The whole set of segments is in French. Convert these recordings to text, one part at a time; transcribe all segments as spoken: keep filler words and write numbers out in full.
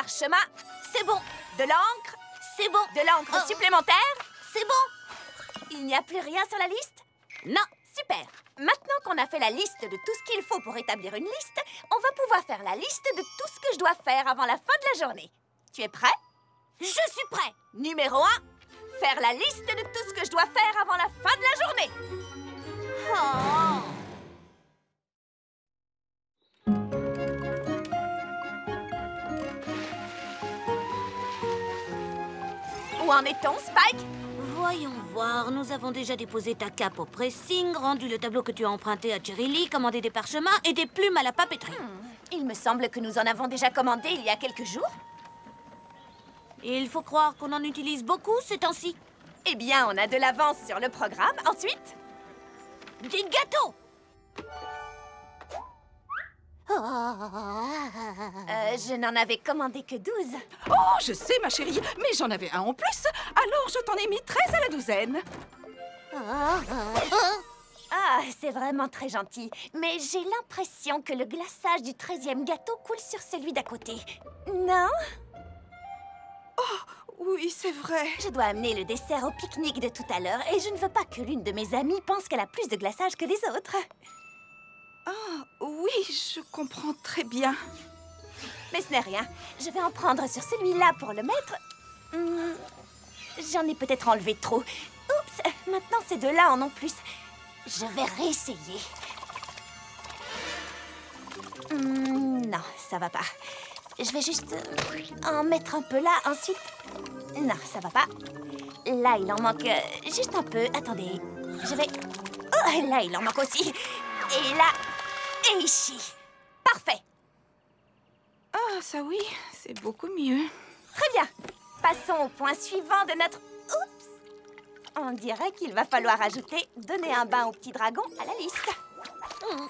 parchemin. C'est bon. De l'encre. C'est bon. De l'encre Oh. supplémentaire. C'est bon. Il n'y a plus rien sur la liste? Non. Super. Maintenant qu'on a fait la liste de tout ce qu'il faut pour établir une liste, on va pouvoir faire la liste de tout ce que je dois faire avant la fin de la journée. Tu es prêt? Je suis prêt. Numéro un. Faire la liste de tout ce que je dois faire avant la fin de la journée. Oh. Où en est-on, Spike? Voyons voir, nous avons déjà déposé ta cape au pressing, rendu le tableau que tu as emprunté à Cherry Lee, commandé des parchemins et des plumes à la papeterie. Hmm, il me semble que nous en avons déjà commandé il y a quelques jours. Il faut croire qu'on en utilise beaucoup ces temps-ci. Eh bien, on a de l'avance sur le programme. Ensuite, Des gâteaux. euh, je n'en avais commandé que douze. Oh, je sais, ma chérie, mais j'en avais un en plus. Alors, je t'en ai mis treize à la douzaine. Ah, c'est vraiment très gentil. Mais j'ai l'impression que le glaçage du treizième gâteau coule sur celui d'à côté. Non? Oui, c'est vrai. Je dois amener le dessert au pique-nique de tout à l'heure et je ne veux pas que l'une de mes amies pense qu'elle a plus de glaçage que les autres. Ah, oui, je comprends très bien. Mais ce n'est rien. Je vais en prendre sur celui-là pour le mettre. Hmm, J'en ai peut-être enlevé trop. Oups, maintenant ces deux-là en ont plus. Je vais réessayer. Hmm, non, ça va pas. Je vais juste euh, en mettre un peu là, ensuite... Non, ça va pas. Là, il en manque euh, juste un peu. Attendez, je vais... Oh, là, il en manque aussi. Et là, et ici. Parfait. Ah, ça oui, c'est beaucoup mieux. Très bien. Passons au point suivant de notre... Oups. On dirait qu'il va falloir ajouter « Donner un bain au petit dragon » à la liste. Mm.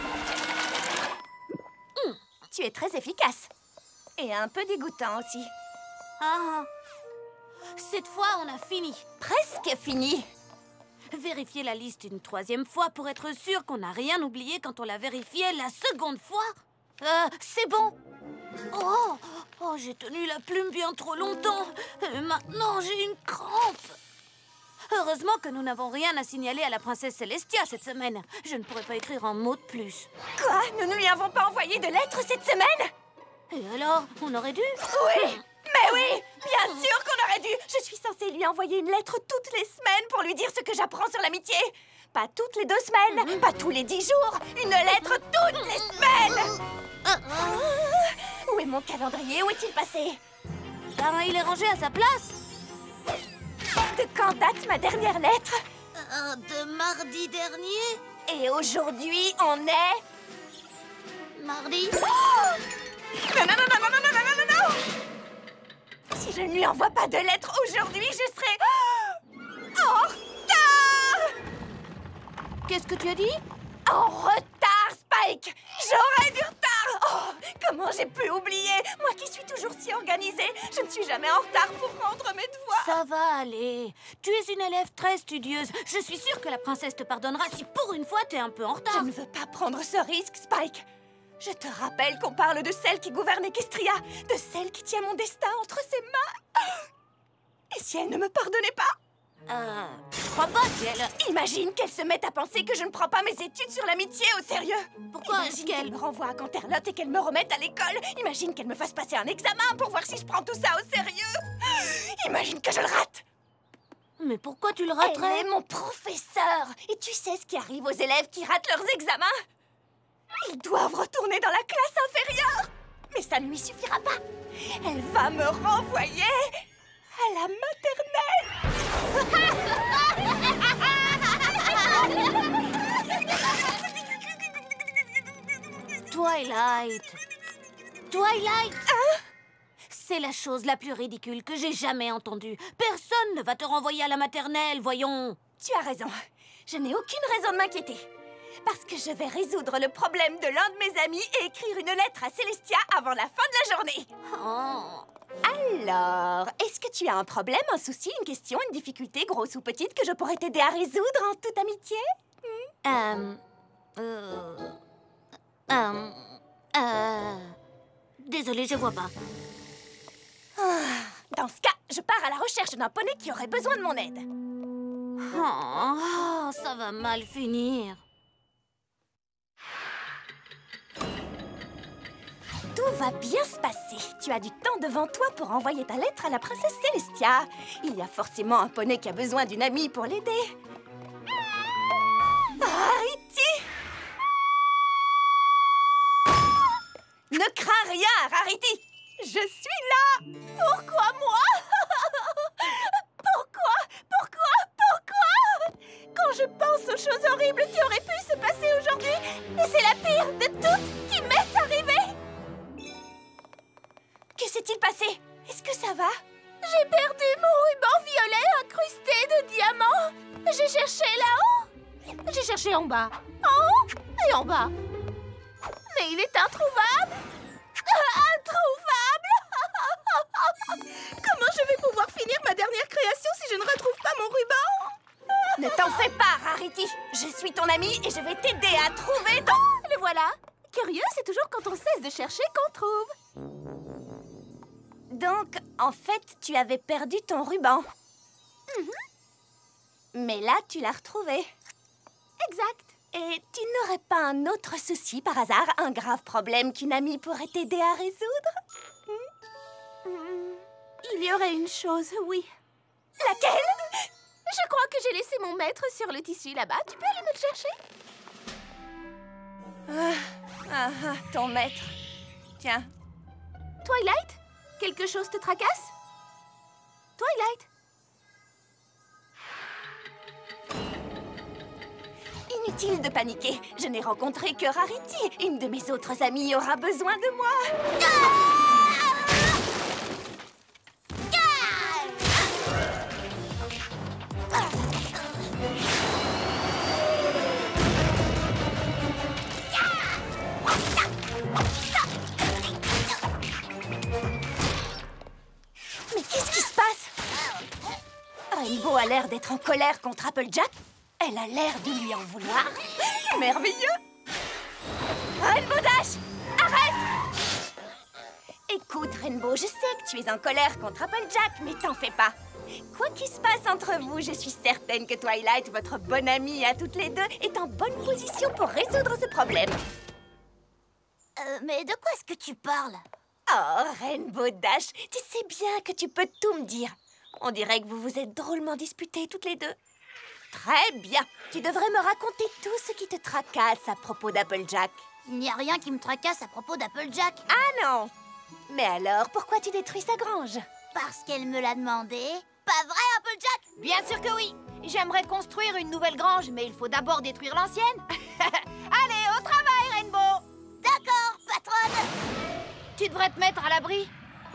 Mm. Tu es très efficace. Et un peu dégoûtant aussi. Ah. Cette fois, on a fini. Presque fini. Vérifier la liste une troisième fois pour être sûr qu'on n'a rien oublié quand on l'a vérifié la seconde fois. Euh, c'est bon. Oh, oh j'ai tenu la plume bien trop longtemps. Et maintenant, j'ai une crampe. Heureusement que nous n'avons rien à signaler à la princesse Celestia cette semaine. Je ne pourrais pas écrire un mot de plus. Quoi? Nous ne lui avons pas envoyé de lettres cette semaine? Et alors, on aurait dû? Oui, mais oui, bien sûr qu'on aurait dû. Je suis censée lui envoyer une lettre toutes les semaines pour lui dire ce que j'apprends sur l'amitié. Pas toutes les deux semaines, pas tous les dix jours. Une lettre toutes les semaines. Ah, où est mon calendrier? Où est-il passé? Ben, il est rangé à sa place. De quand date ma dernière lettre? Euh, de mardi dernier? Et aujourd'hui, on est... Mardi? Oh! Non, non, non, non, non, non, non, non, non, non! Si je ne lui envoie pas de lettre aujourd'hui, je serai... en retard! Qu'est-ce que tu as dit? En retard, Spike! J'aurai du retard! Oh, comment j'ai pu oublier? Moi qui suis toujours si organisée, je ne suis jamais en retard pour rendre mes devoirs. Ça va aller. Tu es une élève très studieuse. Je suis sûre que la princesse te pardonnera si pour une fois t'es un peu en Je retard. ne veux pas prendre ce risque, Spike. Je te rappelle qu'on parle de celle qui gouverne Equestria, de celle qui tient mon destin entre ses mains. Et si elle ne me pardonnait pas? Euh, je crois pas si elle... Imagine qu'elle se mette à penser que je ne prends pas mes études sur l'amitié au sérieux. Pourquoi est-ce Imagine qu'elle... qu'elle me renvoie à Canterlot et qu'elle me remette à l'école. Imagine qu'elle me fasse passer un examen pour voir si je prends tout ça au sérieux. Imagine que je le rate. Mais pourquoi tu le Elle raterais? est mon professeur. Et tu sais ce qui arrive aux élèves qui ratent leurs examens? Ils doivent retourner dans la classe inférieure. Mais ça ne lui suffira pas. Elle va me renvoyer à la maternelle. Twilight. Twilight. Hein? C'est la chose la plus ridicule que j'ai jamais entendue. Personne ne va te renvoyer à la maternelle, voyons. Tu as raison. Je n'ai aucune raison de m'inquiéter. Parce que je vais résoudre le problème de l'un de mes amis et écrire une lettre à Celestia avant la fin de la journée. Oh. Alors, est-ce que tu as un problème, un souci, une question, une difficulté, grosse ou petite, que je pourrais t'aider à résoudre en toute amitié? Euh... Euh... Euh... euh... Désolée, je vois pas. Ah, dans ce cas, je pars à la recherche d'un poney qui aurait besoin de mon aide. Oh, ça va mal finir. Tout va bien se passer. Tu as du temps devant toi pour envoyer ta lettre à la princesse Célestia. Il y a forcément un poney qui a besoin d'une amie pour l'aider. Rarity! Ne crains rien, Rarity! Je suis là! Pourquoi moi? Pourquoi? Pourquoi? Pourquoi? Quand je pense aux choses horribles qui auraient pu se passer aujourd'hui, et c'est la pire de toutes qui m'est arrivée! Que s'est-il passé? Est-ce que ça va? J'ai perdu mon ruban violet incrusté de diamants. J'ai cherché là-haut. J'ai cherché en bas. En haut et en bas. Mais il est introuvable. Introuvable. Comment je vais pouvoir finir ma dernière création si je ne retrouve pas mon ruban? Ne t'en fais pas, Rarity. Je suis ton amie et je vais t'aider à trouver ton... Le voilà. Curieux, c'est toujours quand on cesse de chercher qu'on trouve. Donc, en fait, tu avais perdu ton ruban. Mm-hmm. Mais là, tu l'as retrouvé. Exact. Et tu n'aurais pas un autre souci, par hasard, un grave problème qu'une amie pourrait t'aider à résoudre? mm. Mm. Il y aurait une chose, oui. Laquelle? Je crois que j'ai laissé mon maître sur le tissu là-bas. Tu peux aller me le chercher? Ah, ah, ah, ton maître. Tiens. Twilight? Quelque chose te tracasse? Twilight? Inutile de paniquer. Je n'ai rencontré que Rarity. Une de mes autres amies aura besoin de moi. Ah! Mais qu'est-ce qui se passe? Rainbow a l'air d'être en colère contre Applejack. Elle a l'air de lui en vouloir. Merveilleux! Rainbow Dash! Arrête! Écoute, Rainbow, je sais que tu es en colère contre Applejack, mais t'en fais pas. Quoi qu'il se passe entre vous, je suis certaine que Twilight, votre bonne amie à toutes les deux, est en bonne position pour résoudre ce problème. Euh, mais de quoi est-ce que tu parles? Oh, Rainbow Dash, tu sais bien que tu peux tout me dire. On dirait que vous vous êtes drôlement disputés toutes les deux. Très bien. Tu devrais me raconter tout ce qui te tracasse à propos d'Applejack. Il n'y a rien qui me tracasse à propos d'Applejack. Ah non! Mais alors, pourquoi tu détruis sa grange? Parce qu'elle me l'a demandé. Pas vrai, Applejack? Bien sûr que oui. J'aimerais construire une nouvelle grange, mais il faut d'abord détruire l'ancienne. Allez, au travail, Rainbow! D'accord, patronne! Tu devrais te mettre à l'abri.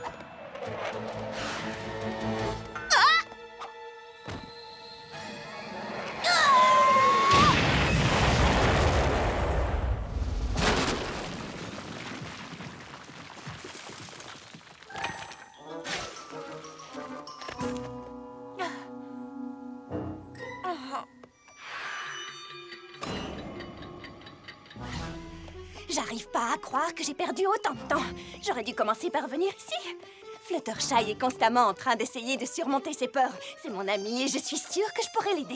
J'arrive pas à croire que j'ai perdu autant de temps. J'aurais dû commencer par venir ici. Fluttershy est constamment en train d'essayer de surmonter ses peurs. C'est mon ami et je suis sûre que je pourrais l'aider.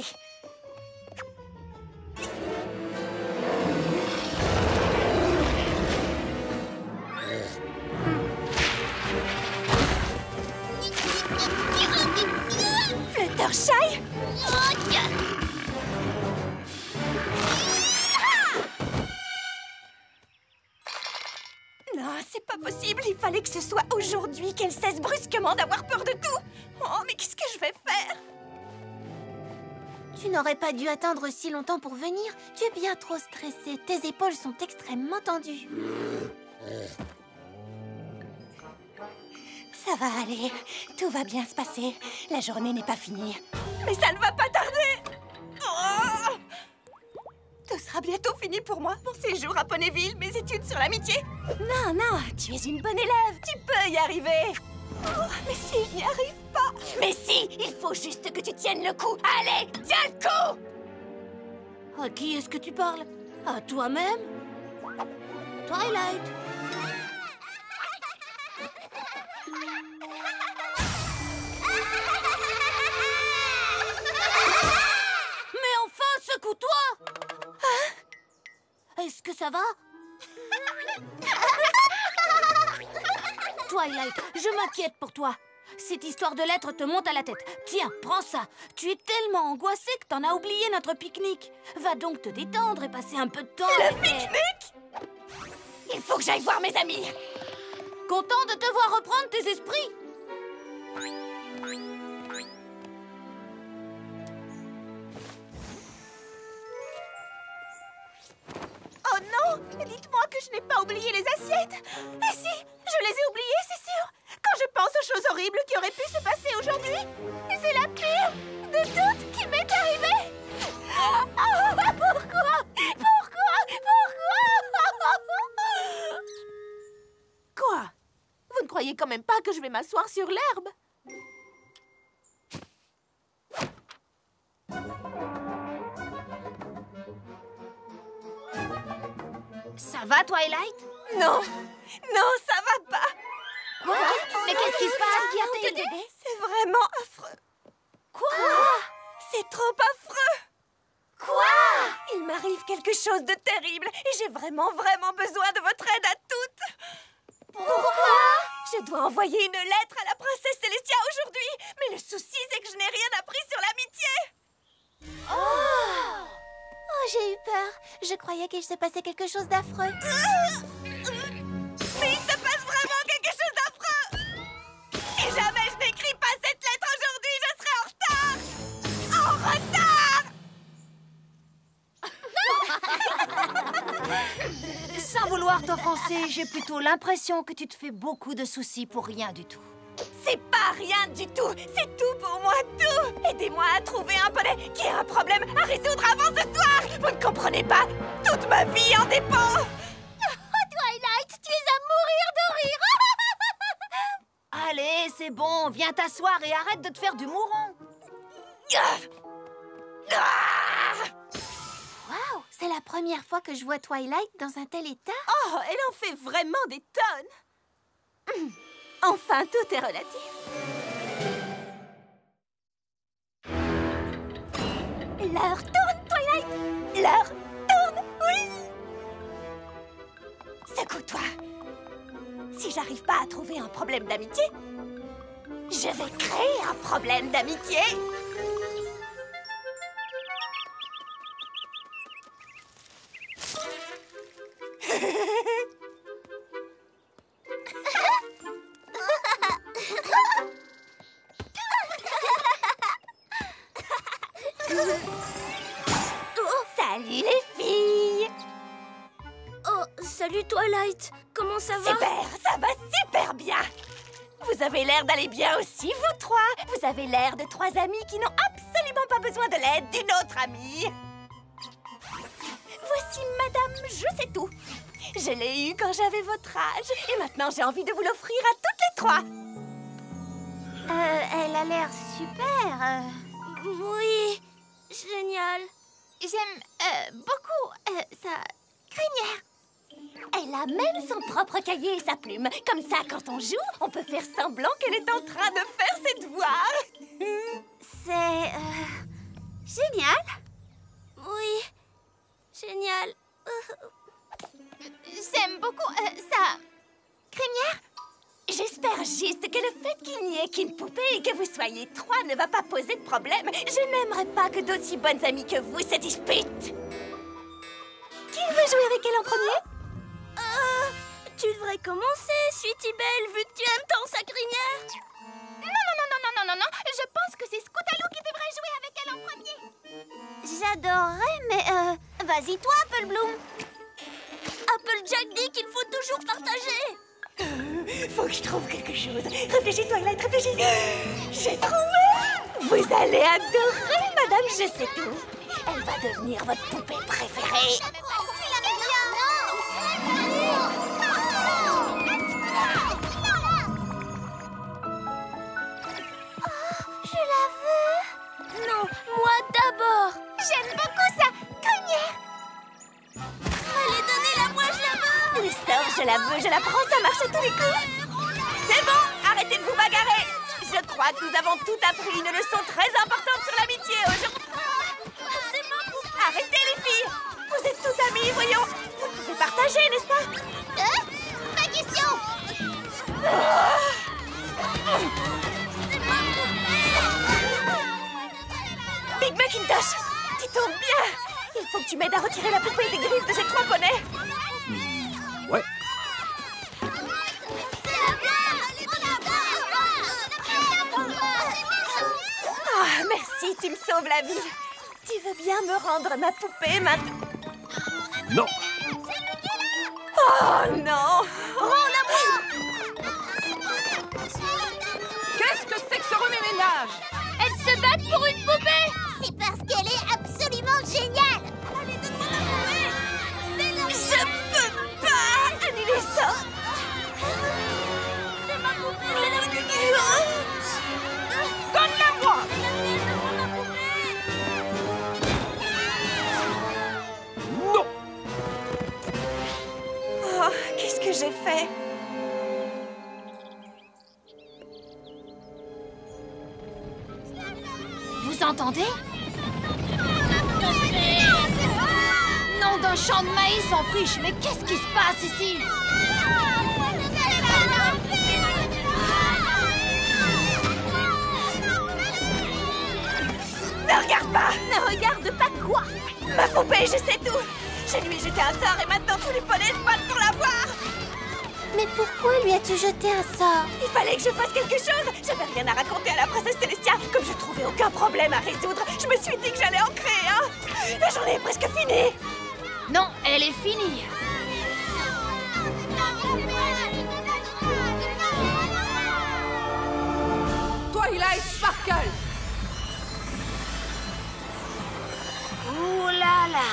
Fluttershy? Non, c'est pas possible. Il fallait que ce soit aujourd'hui qu'elle cesse brusquement d'avoir peur de tout. Oh, mais qu'est-ce que je vais faire? Tu n'aurais pas dû attendre si longtemps pour venir. Tu es bien trop stressée. Tes épaules sont extrêmement tendues. Ça va aller. Tout va bien se passer. La journée n'est pas finie. Mais ça ne va pas tarder. Oh! Tout sera bientôt fini pour moi. Mon séjour à Ponyville, mes études sur l'amitié. Non, non, tu es une bonne élève. Tu peux y arriver. Oh, mais si je n'y arrive pas. Mais si, il faut juste que tu tiennes le coup. Allez, tiens le coup. À qui est-ce que tu parles? À toi-même? Twilight? Mais enfin, secoue-toi! Est-ce que ça va? Twilight, je m'inquiète pour toi. Cette histoire de lettres te monte à la tête. Tiens, prends ça. Tu es tellement angoissée que t'en as oublié notre pique-nique. Va donc te détendre et passer un peu de temps. Le pique-nique? Il faut que j'aille voir mes amis. Content de te voir reprendre tes esprits. Oh non! Dites-moi que je n'ai pas oublié les assiettes! Et si? Je les ai oubliées, c'est sûr! Quand je pense aux choses horribles qui auraient pu se passer aujourd'hui, c'est la pire de toutes qui m'est arrivée! Oh, pourquoi? Pourquoi? Pourquoi? Quoi? Vous ne croyez quand même pas que je vais m'asseoir sur l'herbe? Ça va, Twilight? Non! Non, ça va pas! Quoi? Mais qu'est-ce qui se passe? Qui a t'aidé? C'est vraiment affreux! Quoi? C'est trop affreux! Quoi? Il m'arrive quelque chose de terrible et j'ai vraiment, vraiment besoin de votre aide à toutes! Pourquoi? Je dois envoyer une lettre à la princesse Célestia aujourd'hui, mais le souci, c'est que je n'ai rien appris sur l'amitié! Oh! Oh, j'ai eu peur. Je croyais qu'il se passait quelque chose d'affreux. Mais il se passe vraiment quelque chose d'affreux! Si jamais je n'écris pas cette lettre aujourd'hui, je serai en retard! En retard! Sans vouloir t'offenser, j'ai plutôt l'impression que tu te fais beaucoup de soucis pour rien du tout. C'est pas rien du tout! C'est tout pour moi, tout! Aidez-moi à trouver un poney qui a un problème à résoudre avant ce soir! Vous ne comprenez pas? Toute ma vie en dépend! Oh, Twilight, tu es à mourir de rire! Allez, c'est bon, viens t'asseoir et arrête de te faire du mouron. Waouh, c'est la première fois que je vois Twilight dans un tel état. Oh, elle en fait vraiment des tonnes! Enfin, tout est relatif. L'heure tourne, Twilight! L'heure tourne, oui! Secoue-toi. Si j'arrive pas à trouver un problème d'amitié, je vais créer un problème d'amitié. Salut les filles! Oh, salut Twilight. Comment ça va? Super, ça va super bien! Vous avez l'air d'aller bien aussi, vous trois! Vous avez l'air de trois amis qui n'ont absolument pas besoin de l'aide d'une autre amie! Voici Madame Je sais tout! Je l'ai eue quand j'avais votre âge et maintenant j'ai envie de vous l'offrir à toutes les trois! Euh, elle a l'air super. euh, Oui, génial. J'aime euh, beaucoup euh, sa crinière. Elle a même son propre cahier et sa plume. Comme ça, quand on joue, on peut faire semblant qu'elle est en train de faire ses devoirs. C'est euh, génial. Oui, génial. J'aime beaucoup euh, sa crinière. J'espère juste que le fait qu'il n'y ait qu'une poupée et que vous soyez trois ne va pas poser de problème. Je n'aimerais pas que d'aussi bonnes amies que vous se disputent. Qui veut jouer avec elle en premier? Euh, tu devrais commencer, Sweetie Belle, vu que tu aimes tant sa crinière. Non, non, non, non, non, non, non, non. Je pense que c'est Scootaloo qui devrait jouer avec elle en premier. J'adorerais, mais euh... vas-y toi, Apple Bloom. Applejack dit qu'il faut toujours partager. Euh, faut que je trouve quelque chose. Réfléchis, Twilight, réfléchis. J'ai trouvé. Vous allez adorer, Madame Je sais tout. Elle va devenir votre poupée préférée. Je la veux. Non, moi d'abord. J'aime beaucoup sa crinière. Allez, donnez-la, moi je la veux. Le sort, je la veux, je la prends, ça marche à tous les coups. C'est bon, arrêtez de vous battre. bagarrer. Je crois que nous avons tout appris une leçon très importante sur l'amitié aujourd'hui. Arrêtez les filles. Vous êtes toutes amies, voyons. Vous pouvez partager, n'est-ce pas? Hein? Pas question. Big Macintosh, tu tombes bien. Il faut que tu m'aides à retirer la poupée des griffes de ces trois poneys. Ouais. Ah, merci, tu me sauves la vie. Tu veux bien me rendre ma poupée maintenant? Non. Oh non. Qu'est-ce que c'est que ce remue-ménage? Elles se battent pour une poupée. C'est parce qu'elle est absolument géniale. Je peux pas annuler ça. C'est ma poupée. Donne-la-moi. Non. Oh, qu'est-ce que j'ai fait? Vous entendez? Nom d'un champ de maïs en friche, mais qu'est-ce qui se passe ici? Ne regarde pas. Ne regarde pas quoi? Ma poupée, je sais tout. Je lui ai jeté un sort et maintenant tous les poneys se battent pour l'avoir. Mais pourquoi lui as-tu jeté un sort? Il fallait que je fasse quelque chose. J'avais rien à raconter à la princesse Célestia. Comme je trouvais aucun problème à résoudre, je me suis dit que j'allais en créer un. La journée est presque finie. Non, elle est finie. Twilight Sparkle. Ouh là là.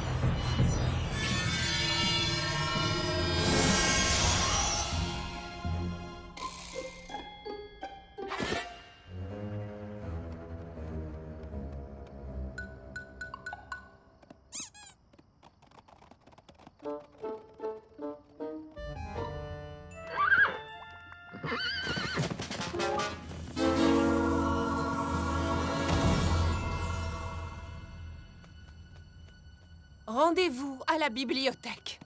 Rendez-vous à la bibliothèque.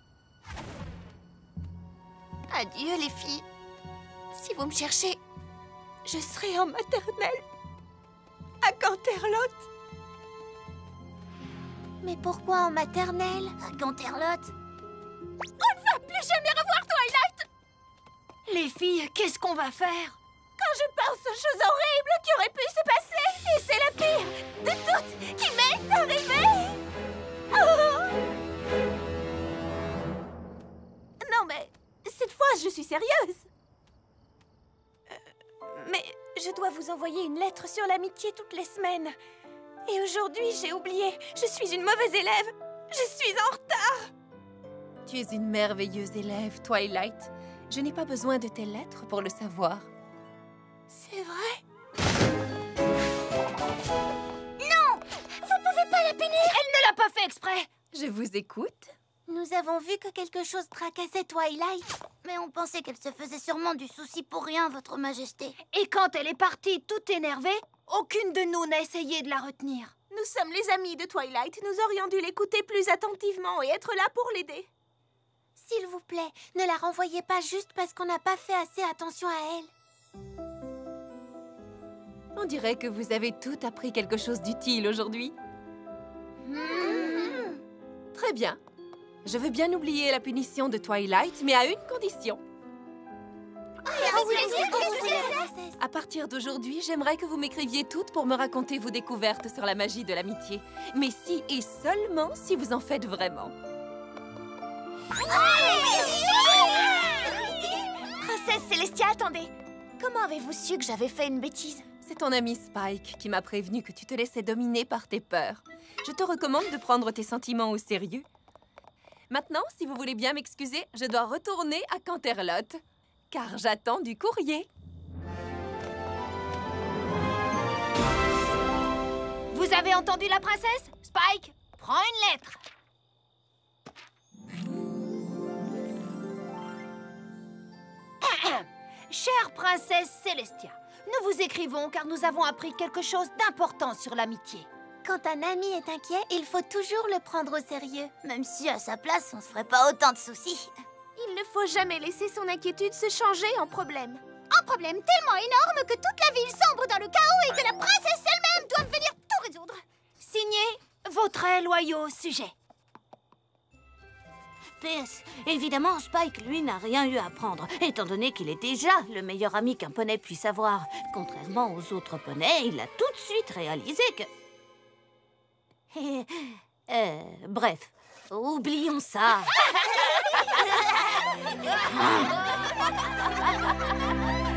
Adieu les filles. Si vous me cherchez, Je serai en maternelle. À Canterlot. mais pourquoi en maternelle? À Canterlot. Plus jamais revoir Twilight. Les filles, qu'est-ce qu'on va faire? Quand je pense aux choses horribles qui auraient pu se passer, et c'est la pire de toutes qui m'est arrivée. Oh. Non mais cette fois je suis sérieuse. Mais je dois vous envoyer une lettre sur l'amitié toutes les semaines. Et aujourd'hui, j'ai oublié. Je suis une mauvaise élève. Je suis en retard. Tu es une merveilleuse élève, Twilight. Je n'ai pas besoin de tes lettres pour le savoir. C'est vrai? Vous pouvez pas la punir. Elle ne l'a pas fait exprès. Je vous écoute. Nous avons vu que quelque chose tracassait Twilight. Mais on pensait qu'elle se faisait sûrement du souci pour rien, votre majesté. Et quand elle est partie toute énervée, aucune de nous n'a essayé de la retenir. Nous sommes les amis de Twilight. Nous aurions dû l'écouter plus attentivement et être là pour l'aider. S'il vous plaît, ne la renvoyez pas juste parce qu'on n'a pas fait assez attention à elle. On dirait que vous avez toutes appris quelque chose d'utile aujourd'hui. Très bien. Je veux bien oublier la punition de Twilight, mais à une condition. À partir d'aujourd'hui, j'aimerais que vous m'écriviez toutes pour me raconter vos découvertes sur la magie de l'amitié. Mais si et seulement si vous en faites vraiment. Princesse Célestia, attendez. Comment avez-vous su que j'avais fait une bêtise? C'est ton ami Spike qui m'a prévenu que tu te laissais dominer par tes peurs. Je te recommande de prendre tes sentiments au sérieux. Maintenant, si vous voulez bien m'excuser, je dois retourner à Canterlot, car j'attends du courrier. Vous avez entendu la princesse? Spike, prends une lettre. Chère princesse Célestia, nous vous écrivons car nous avons appris quelque chose d'important sur l'amitié. Quand un ami est inquiet, il faut toujours le prendre au sérieux. Même si à sa place, on se ferait pas autant de soucis. Il ne faut jamais laisser son inquiétude se changer en problème. Un problème tellement énorme que toute la ville sombre dans le chaos et que la princesse elle-même doit venir tout résoudre. Signé vos très loyaux sujets. P S. Évidemment, Spike, lui, n'a rien eu à apprendre, étant donné qu'il est déjà le meilleur ami qu'un poney puisse avoir. Contrairement aux autres poneys, il a tout de suite réalisé que... euh, bref, oublions ça.